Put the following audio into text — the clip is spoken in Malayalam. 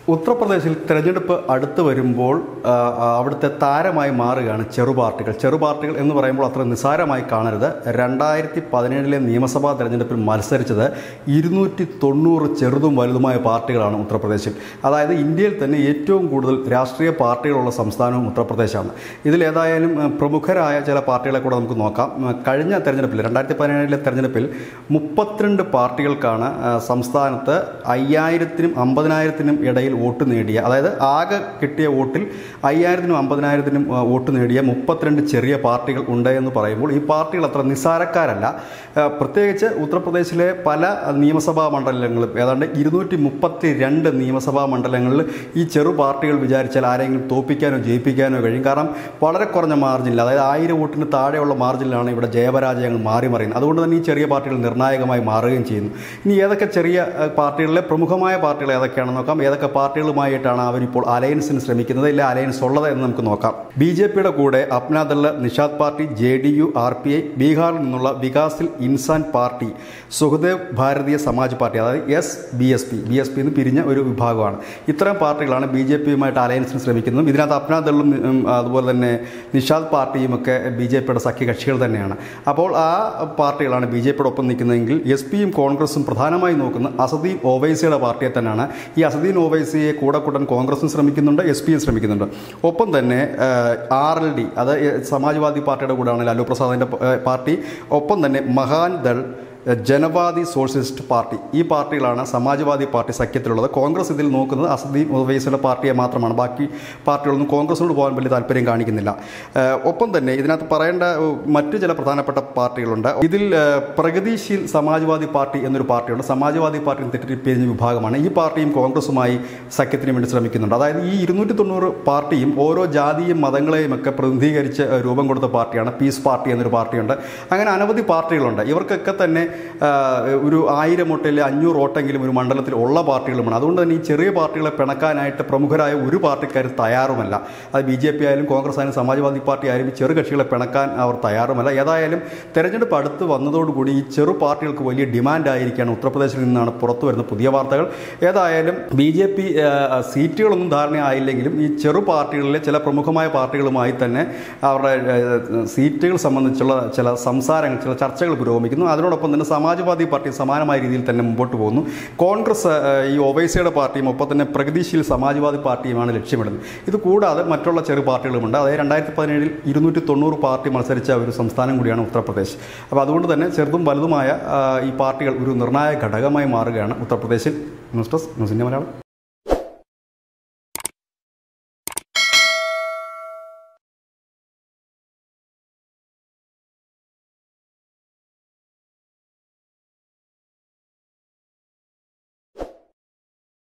Uttar Pradesh തെരഞ്ഞെടുപ്പ് അടുത്ത് വരുമ്പോൾ അവിടുത്തെ താരമായി മാറുകയാണ് ചെറുപാർട്ടികൾ. ചെറുപാർട്ടികൾ എന്ന് പറയുമ്പോൾ അത്ര നിസ്സാരമായി കാണരുത്. 2017 നിയമസഭാ തെരഞ്ഞെടുപ്പിൽ മത്സരിച്ചത് 290 ചെറുതും വലുതുമായ പാർട്ടികളാണ് ഉത്തർപ്രദേശിൽ. അതായത് ഇന്ത്യയിൽ തന്നെ ഏറ്റവും കൂടുതൽ രാഷ്ട്രീയ പാർട്ടികളുള്ള സംസ്ഥാനവും ഉത്തർപ്രദേശാണ്. ഇതിലേതായാലും പ്രമുഖരായ ചില പാർട്ടികളെ കൂടെ നമുക്ക് നോക്കാം. കഴിഞ്ഞ തെരഞ്ഞെടുപ്പിൽ 2017 തെരഞ്ഞെടുപ്പിൽ 32 പാർട്ടികൾക്കാണ് സംസ്ഥാനത്ത് 5000-നും 50,000-നും ഇടയിൽ വോട്ട് നേടിയ, അതായത് ആകെ കിട്ടിയ വോട്ടിൽ 5000-നും 50,000-നും വോട്ട് നേടിയ 32 ചെറിയ പാർട്ടികൾ ഉണ്ട് എന്ന് പറയുമ്പോൾ ഈ പാർട്ടികൾ അത്ര നിസ്സാരക്കാരല്ല. പ്രത്യേകിച്ച് ഉത്തർപ്രദേശിലെ പല നിയമസഭാ മണ്ഡലങ്ങളും, ഏതാണ്ട് 232 നിയമസഭാ മണ്ഡലങ്ങളിൽ ഈ ചെറു പാർട്ടികൾ വിചാരിച്ചാൽ ആരെങ്കിലും തോൽപ്പിക്കാനോ ജയിപ്പിക്കാനോ കഴിയും. കാരണം വളരെ കുറഞ്ഞ മാർജിനിൽ, അതായത് 1000 വോട്ടിന് താഴെയുള്ള മാർജിനിലാണ് ഇവിടെ ജയപരാജയങ്ങൾ മാറി മറിയുന്നത്. അതുകൊണ്ട് തന്നെ ഈ ചെറിയ പാർട്ടികൾ നിർണായകമായി മാറുകയും ചെയ്യുന്നു. ഇനി ഏതൊക്കെ ചെറിയ പാർട്ടികളിലെ പ്രമുഖമായ പാർട്ടികൾ ഏതൊക്കെയാണെന്ന് നോക്കാം. ഏതൊക്കെ പാർട്ടികളുമായിട്ടാണ് അവരിപ്പോൾ അലയൻസിന് ശ്രമിക്കുന്നത്, ഇല്ല അലയൻസ് ഉള്ളത് എന്ന് നമുക്ക് നോക്കാം. ബിജെപിയുടെ കൂടെ Apna Dal, Nishad party, JDU, RPI, ബീഹാറിൽ നിന്നുള്ള വികാസിൽ ഇൻസാൻ പാർട്ടി, സുഖദേവ് ഭാരതീയ സമാജ് പാർട്ടി, അതായത് BSP എന്ന് പിരിഞ്ഞ ഒരു വിഭാഗമാണ്. ഇത്തരം പാർട്ടികളാണ് BJPയുമായിട്ട് അലയൻസിന് ശ്രമിക്കുന്നതും. ഇതിനകത്ത് അപ്നാദളും അതുപോലെ തന്നെ നിഷാദ് പാർട്ടിയും ഒക്കെ BJPയുടെ സഖ്യകക്ഷികൾ തന്നെയാണ്. അപ്പോൾ ആ പാർട്ടികളാണ് BJPയുടെ ഒപ്പം നിൽക്കുന്നതെങ്കിൽ SP-യും കോൺഗ്രസും പ്രധാനമായി നോക്കുന്ന അസദീൻ ഒവൈസിയുടെ പാർട്ടിയെ തന്നെയാണ്. ഈ അസദീൻ ഒവൈസിയെ കൂടെ കൂട്ടാൻ കോൺഗ്രസും ശ്രമിക്കുന്നുണ്ട്, SP-യും ശ്രമിക്കുന്നുണ്ട്. ഒപ്പം തന്നെ RLD, അത് സമാജ്വാദി പാർട്ടിയുടെ കൂടെയാണ് ലാലു പ്രസാദിൻ്റെ പാർട്ടി. ഒപ്പം തന്നെ മഹാൻ ദൾ, ജനവാദി സോഷ്യലിസ്റ്റ് പാർട്ടി, ഈ പാർട്ടികളാണ് സമാജ്വാദി പാർട്ടി സഖ്യത്തിലുള്ളത്. കോൺഗ്രസ് ഇതിൽ നോക്കുന്നത് അസദീൻ ഒവൈസിയുടെ പാർട്ടിയെ മാത്രമാണ്. ബാക്കി പാർട്ടികളൊന്നും കോൺഗ്രസിനോട് പോകാൻ വലിയ താല്പര്യം കാണിക്കുന്നില്ല. ഒപ്പം തന്നെ ഇതിനകത്ത് പറയേണ്ട മറ്റു ചില പ്രധാനപ്പെട്ട പാർട്ടികളുണ്ട്. ഇതിൽ പ്രഗതിശീൽ സമാജ്വാദി പാർട്ടി എന്നൊരു പാർട്ടിയുണ്ട്. സമാജ്വാദി പാർട്ടി തെറ്റിപ്പിരിഞ്ഞ വിഭാഗമാണ്. ഈ പാർട്ടിയും കോൺഗ്രസുമായി സഖ്യത്തിന് വേണ്ടി ശ്രമിക്കുന്നുണ്ട്. അതായത് ഈ 290 പാർട്ടിയും ഓരോ ജാതിയും മതങ്ങളെയും ഒക്കെ പ്രതിനിധീകരിച്ച് രൂപം കൊടുത്ത പാർട്ടിയാണ്. പീസ് പാർട്ടി എന്നൊരു പാർട്ടിയുണ്ട്. അങ്ങനെ അനവധി പാർട്ടികളുണ്ട്. ഇവർക്കൊക്കെ തന്നെ ഒരു 1000 വോട്ടിൽ 500 വോട്ടെങ്കിലും ഒരു മണ്ഡലത്തിൽ ഉള്ള പാർട്ടികളുമാണ്. അതുകൊണ്ട് തന്നെ ഈ ചെറിയ പാർട്ടികളെ പിണക്കാനായിട്ട് പ്രമുഖരായ ഒരു പാർട്ടിക്കാരും തയ്യാറുമല്ല. അത് BJP ആയാലും കോൺഗ്രസ് ആയാലും സമാജ്വാദി പാർട്ടി ആയാലും ഈ ചെറു കക്ഷികളെ പിണക്കാൻ അവർ തയ്യാറുമല്ല. ഏതായാലും തെരഞ്ഞെടുപ്പ് അടുത്ത് വന്നതോടുകൂടി ഈ ചെറു പാർട്ടികൾക്ക് വലിയ ഡിമാൻഡായിരിക്കുകയാണ് ഉത്തർപ്രദേശിൽ നിന്നാണ് പുറത്തു വരുന്ന പുതിയ വാർത്തകൾ. ഏതായാലും BJP സീറ്റുകളൊന്നും ധാരണയായില്ലെങ്കിലും ഈ ചെറു പാർട്ടികളിലെ ചില പ്രമുഖമായ പാർട്ടികളുമായി തന്നെ അവരുടെ സീറ്റുകൾ സംബന്ധിച്ചുള്ള ചില സംസാരങ്ങൾ, ചില ചർച്ചകൾ പുരോഗമിക്കുന്നു. അതിനോടൊപ്പം തന്നെ സമാജ്വാദി പാർട്ടി സമാനമായ രീതിയിൽ തന്നെ മുമ്പോട്ട് പോകുന്നു. കോൺഗ്രസ് ഈ ഒവൈസിയുടെ പാർട്ടിയും ഒപ്പം തന്നെ പ്രഗതിശീൽ സമാജ്വാദി പാർട്ടിയുമാണ് ലക്ഷ്യമിടുന്നത്. ഇത് കൂടാതെ മറ്റുള്ള ചെറു പാർട്ടികളുമുണ്ട്. അതായത് 2017 290 പാർട്ടി മത്സരിച്ച ഒരു സംസ്ഥാനം കൂടിയാണ് ഉത്തർപ്രദേശ്. അപ്പോൾ അതുകൊണ്ട് തന്നെ ചെറുതും വലുതുമായ ഈ പാർട്ടികൾ ഒരു നിർണായക ഘടകമായി മാറുകയാണ് ഉത്തർപ്രദേശിൽ. News desk, news India Malayalam.